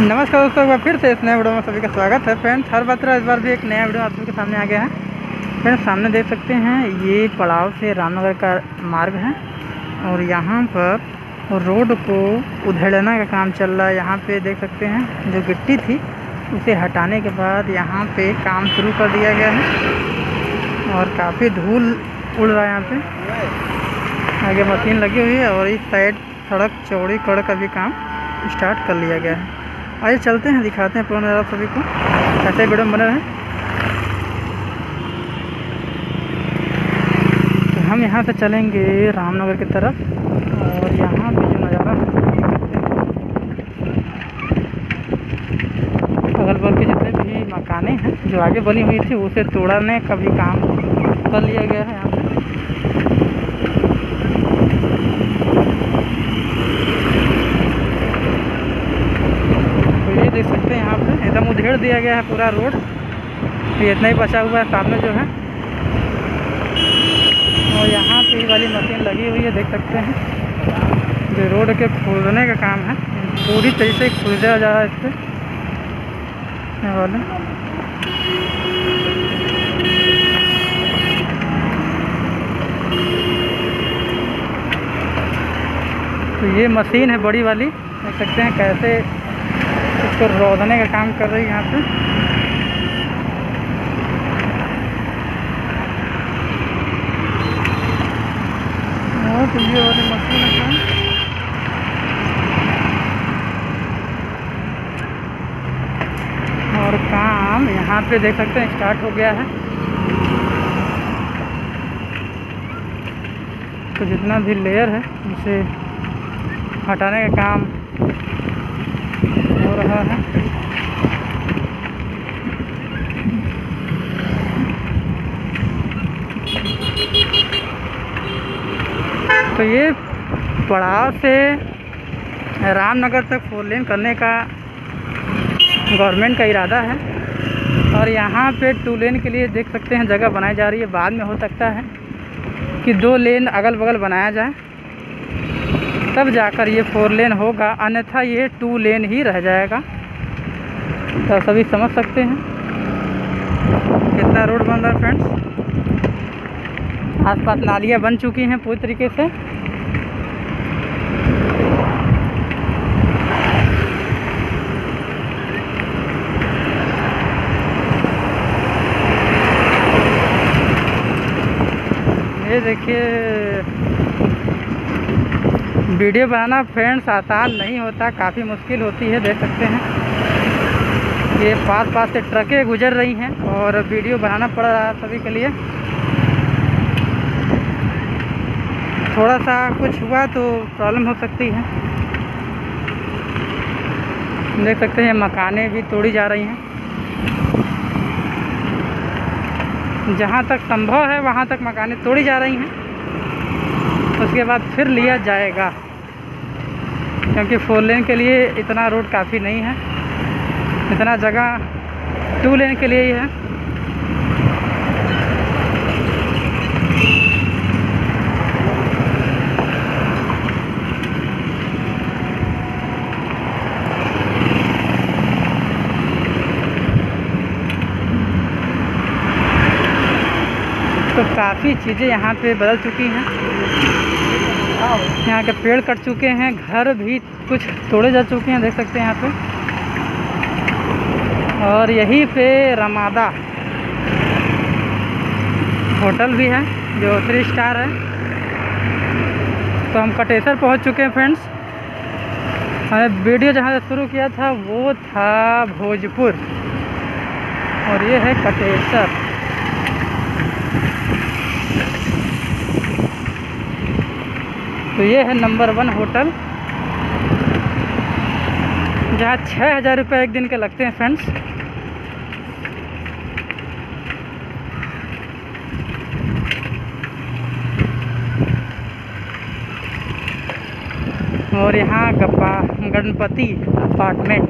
नमस्कार दोस्तों, एक बार फिर से इस नए वीडियो में सभी का स्वागत है। फ्रेंड्स, हर बार इस बार भी एक नया वीडियो आप सभी के सामने आ गया है। फ्रेंड्स, सामने देख सकते हैं ये पड़ाव से रामनगर का मार्ग है और यहाँ पर रोड को उधेड़ना का काम चल रहा है। यहाँ पे देख सकते हैं जो गिट्टी थी उसे हटाने के बाद यहाँ पे काम शुरू कर दिया गया है और काफ़ी धूल उड़ रहा है। यहाँ पे आगे मशीन लगी हुई है और इस साइड सड़क चौड़ी कड़क का भी काम स्टार्ट कर लिया गया है। आइए चलते हैं, दिखाते हैं पूरा नज़ारा सभी को, ऐसे वीडियो बने रहे। तो हम यहाँ से चलेंगे रामनगर की तरफ और यहाँ पे जो नज़ारा अगल बगल के जितने भी मकाने हैं जो आगे बनी हुई थी उसे तोड़ने का भी काम कर लिया गया है। यहाँ पे देख सकते हैं यहाँ पे एकदम उधेड़ दिया गया है पूरा रोड। ये इतना ही बचा हुआ है सामने जो है, और यहाँ पे ये वाली मशीन लगी हुई है। देख सकते हैं जो रोड के खोदने का काम है, पूरी तरीके से खोदा जा रहा है इससे वाले। तो ये मशीन है बड़ी वाली, देख सकते हैं कैसे इसको रोदने का काम कर रही है यहाँ पे। तो ये वाली मशीन है और काम यहाँ पे देख सकते हैं स्टार्ट हो गया है। तो जितना भी लेयर है उसे हटाने का काम हो रहा है। तो ये पड़ाव से रामनगर तक 4 लेन करने का गवर्नमेंट का इरादा है और यहाँ पे 2 लेन के लिए देख सकते हैं जगह बनाई जा रही है। बाद में हो सकता है कि 2 लेन अगल बगल बनाया जाए, तब जाकर ये 4 लेन होगा, अन्यथा ये 2 लेन ही रह जाएगा। तो सभी समझ सकते हैं कितना रोड बन रहा है। फ्रेंड्स, आसपास नालियाँ बन चुकी हैं पूरी तरीके से। ये देखिए, वीडियो बनाना फ्रेंड्स आसान नहीं होता, काफ़ी मुश्किल होती है। देख सकते हैं ये पास से ट्रकें गुजर रही हैं और वीडियो बनाना पड़ रहा है सभी के लिए। थोड़ा सा कुछ हुआ तो प्रॉब्लम हो सकती है। देख सकते हैं मकानें भी तोड़ी जा रही हैं। जहाँ तक संभव है वहाँ तक मकानें तोड़ी जा रही हैं, उसके बाद फिर लिया जाएगा, क्योंकि 4 लेन के लिए इतना रोड काफ़ी नहीं है, इतना जगह 2 लेन के लिए ही है। तो काफ़ी चीज़ें यहाँ पे बदल चुकी हैं। यहाँ के पेड़ कट चुके हैं, घर भी कुछ तोड़े जा चुके हैं, देख सकते हैं यहाँ पे। और यहीं पे रमादा होटल भी है जो 3 स्टार है। तो हम कटेसर पहुँच चुके हैं। फ्रेंड्स, हमें वीडियो जहाँ से शुरू किया था वो था भोजपुर और ये है कटेसर। तो ये है नंबर 1 होटल, जहाँ 6000 रुपये एक दिन के लगते हैं। फ्रेंड्स, और यहाँ गणपति अपार्टमेंट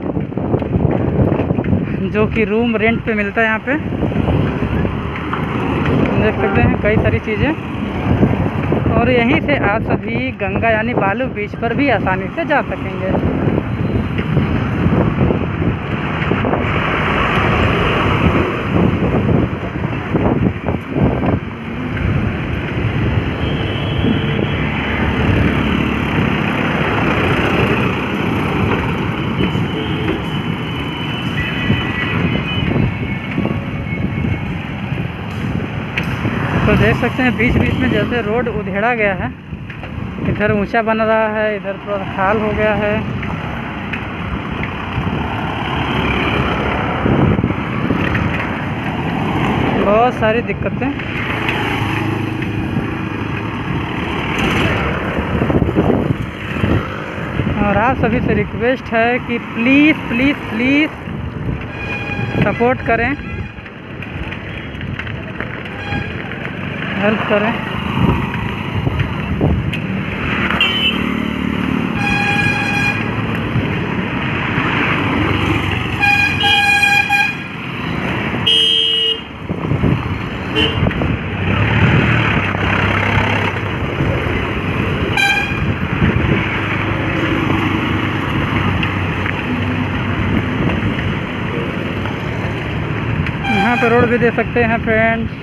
जो कि रूम रेंट पे मिलता है। यहाँ पे देख सकते हैं कई सारी चीज़ें। और यहीं से आप सभी गंगा यानी बालू बीच पर भी आसानी से जा सकेंगे। तो देख सकते हैं बीच बीच में जैसे रोड उधेड़ा गया है, इधर ऊंचा बन रहा है, इधर थोड़ा खाल हो गया है। बहुत सारी दिक्कतें। और आप सभी से रिक्वेस्ट है कि प्लीज़ प्लीज़ प्लीज़ सपोर्ट करें, हेल्प करें। यहाँ पे रोड भी दे सकते हैं फ्रेंड्स।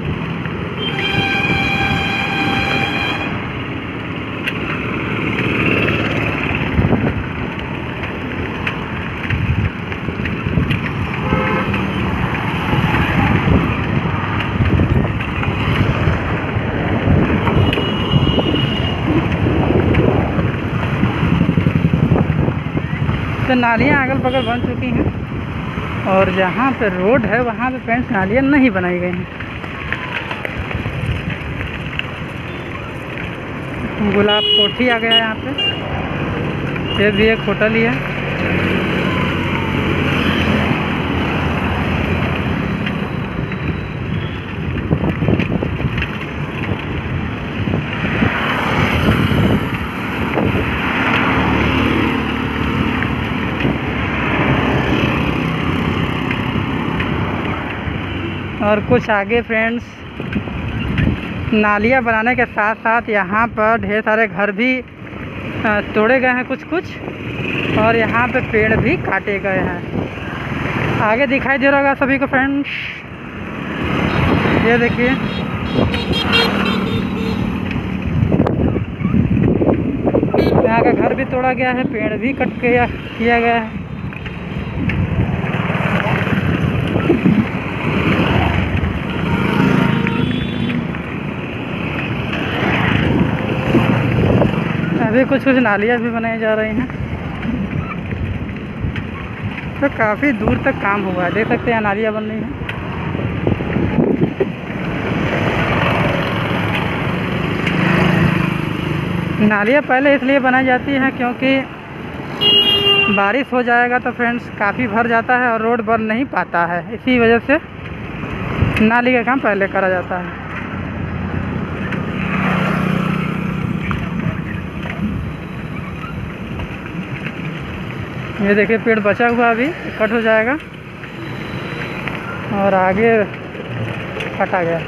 तो नालियाँ अगल बगल बन चुकी हैं और जहाँ पे रोड है वहाँ पे फ्रेंड्स नालियाँ नहीं बनाई गई हैं। गुलाब कोठी आ गया है यहाँ पे, ये भी एक होटल ही है। और कुछ आगे फ्रेंड्स नालियाँ बनाने के साथ साथ यहाँ पर ढेर सारे घर भी तोड़े गए हैं कुछ कुछ, और यहाँ पे पेड़ भी काटे गए हैं। आगे दिखाई दे रहा होगा सभी को फ्रेंड्स, ये देखिए। यहाँ का घर भी तोड़ा गया है, पेड़ भी कट किया गया है। अभी कुछ कुछ नालियाँ भी बनाई जा रही हैं। तो काफ़ी दूर तक काम हुआ है, देख सकते हैं नालियाँ बन रही हैं। नालियाँ पहले इसलिए बनाई जाती हैं क्योंकि बारिश हो जाएगा तो फ्रेंड्स काफ़ी भर जाता है और रोड बन नहीं पाता है, इसी वजह से नाली का काम पहले करा जाता है। ये देखिए पेड़ बचा हुआ अभी कट हो जाएगा और आगे कटा गया।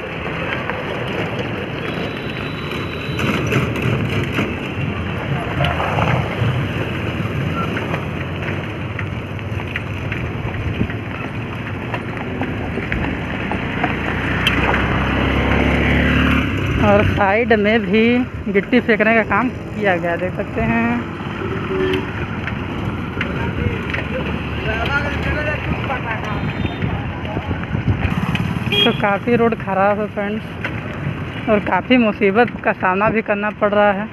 और साइड में भी गिट्टी फेंकने का काम किया गया, देख सकते हैं। तो काफ़ी रोड ख़राब है फ्रेंड्स और काफ़ी मुसीबत का सामना भी करना पड़ रहा है।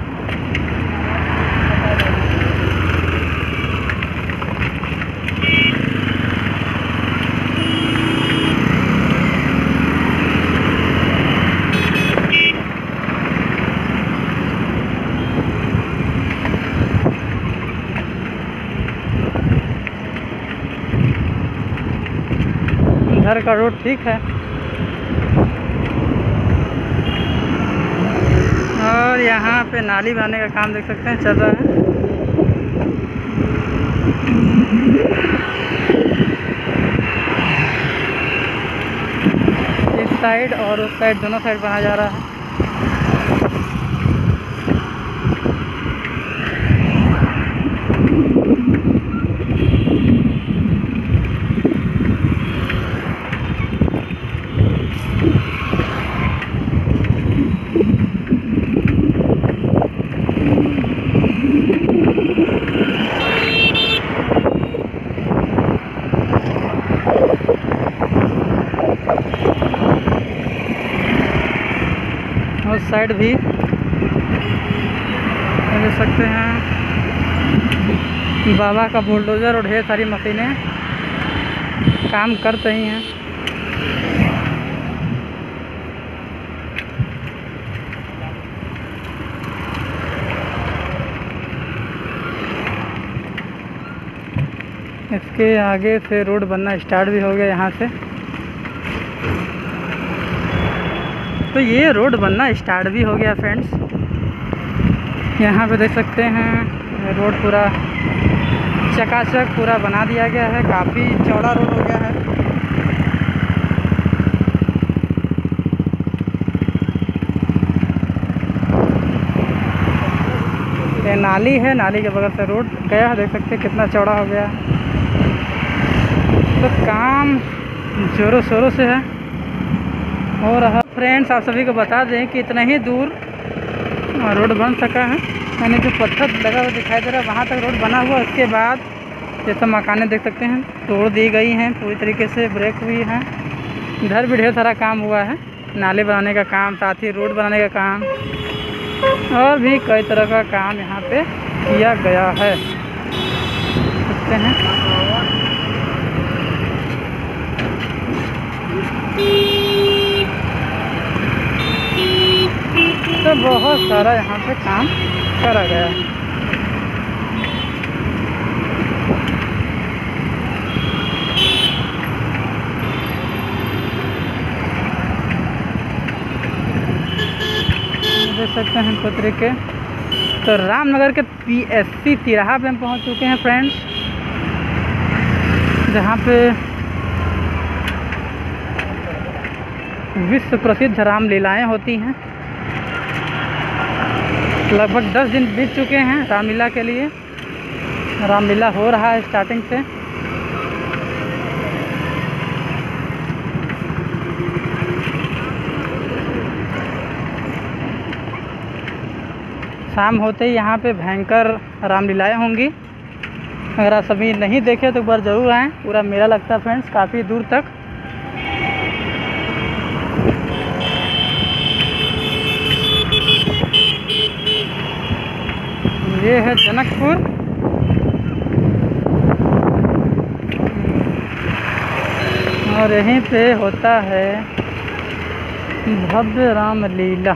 घर का रोड ठीक है और यहाँ पे नाली बनाने का काम देख सकते हैं चल रहा है। इस साइड और उस साइड दोनों साइड बना जा रहा है। साइड भी देख सकते हैं बाबा का बुलडोज़र और ढेर सारी मशीनें काम करते ही हैं। इसके आगे से रोड बनना स्टार्ट भी हो गया यहाँ से। तो ये रोड बनना स्टार्ट भी हो गया फ्रेंड्स। यहाँ पे देख सकते हैं रोड पूरा चकाचक पूरा बना दिया गया है। काफ़ी चौड़ा रोड हो गया है। ये नाली है, नाली के बगल से रोड गया है। देख सकते हैं कितना चौड़ा हो गया है। तो काम जोरों शोरों से है हो रहा। फ्रेंड्स आप सभी को बता दें कि इतना ही दूर रोड बन सका है। मैंने जो पत्थर लगा हुआ दिखाई दे रहा है वहाँ तक रोड बना हुआ। उसके बाद जैसे मकानें देख सकते हैं तोड़ दी गई हैं, पूरी तरीके से ब्रेक हुई हैं। इधर भी ढेर सारा काम हुआ है, नाले बनाने का काम, साथ ही रोड बनाने का काम और भी कई तरह का काम यहाँ पे किया गया है। देखते हैं तो बहुत सारा यहाँ पे काम करा गया है। देख सकते हैं पुत्री के। तो रामनगर के PSC तिराहा पे हम पहुँच चुके हैं फ्रेंड्स, जहाँ पे विश्व प्रसिद्ध रामलीलाएँ होती हैं। लगभग 10 दिन बीत चुके हैं रामलीला के लिए। रामलीला हो रहा है स्टार्टिंग से। शाम होते ही यहाँ पे भयंकर रामलीलाएँ होंगी। अगर आप सभी नहीं देखे तो एक बार ज़रूर आएँ। पूरा मेला लगता है फ्रेंड्स काफ़ी दूर तक। ये है जनकपुर। और यहीं पे होता है भव्य रामलीला।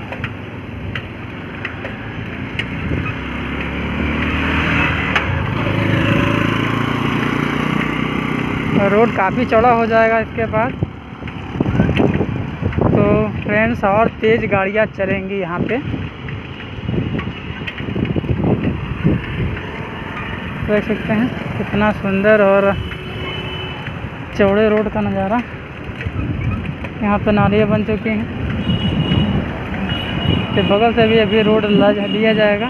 रोड काफ़ी चौड़ा हो जाएगा इसके बाद। तो फ्रेंड्स और तेज़ गाड़ियाँ चलेंगी यहाँ पे। देख सकते हैं कितना सुंदर और चौड़े रोड का नज़ारा। यहाँ पे नालियाँ बन चुकी हैं। तो बगल से भी अभी रोड लिया जाएगा।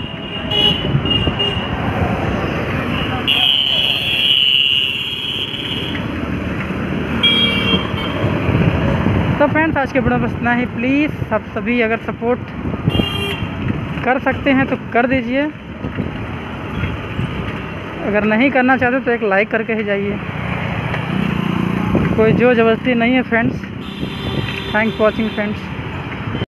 तो फ्रेंड्स आज के वीडियो में बस इतना ही। प्लीज़ आप सभी अगर सपोर्ट कर सकते हैं तो कर दीजिए। अगर नहीं करना चाहते तो एक लाइक करके ही जाइए। कोई ज़बरदस्ती नहीं है friends. Thanks for watching friends.